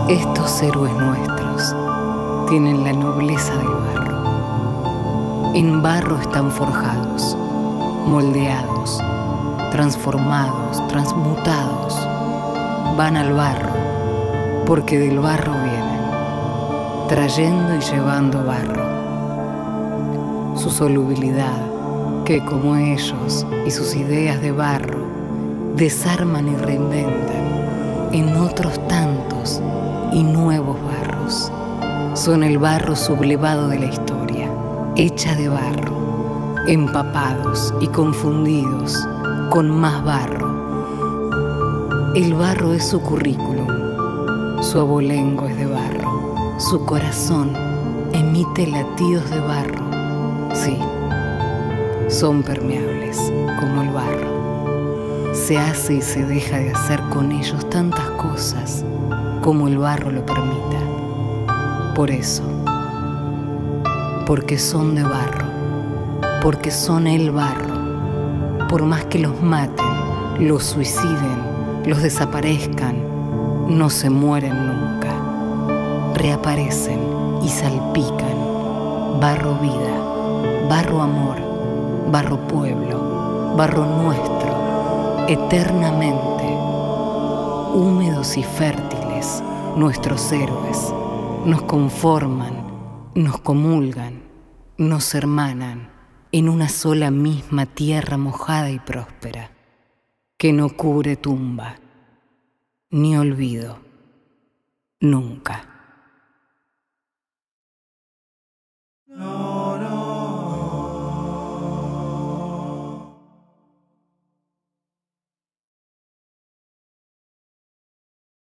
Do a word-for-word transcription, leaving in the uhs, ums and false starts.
Estos héroes nuestros tienen la nobleza del barro. En barro están forjados, moldeados, transformados, transmutados. Van al barro, porque del barro vienen, trayendo y llevando barro. Su solubilidad, que como ellos y sus ideas de barro, desarman y reinventan en otros tantos y nuevos barros. Son el barro sublevado de la historia, hecha de barro, empapados y confundidos con más barro. El barro es su currículum, su abolengo es de barro, su corazón emite latidos de barro. Sí, son permeables como el barro. Se hace y se deja de hacer con ellos tantas cosas como el barro lo permita. Por eso, porque son de barro, porque son el barro, por más que los maten, los suiciden, los desaparezcan, no se mueren nunca. Reaparecen y salpican. Barro vida, barro amor, barro pueblo, barro nuestro, eternamente. Húmedos y fértiles, nuestros héroes nos conforman, nos comulgan, nos hermanan en una sola misma tierra mojada y próspera, que no cubre tumba, ni olvido, nunca.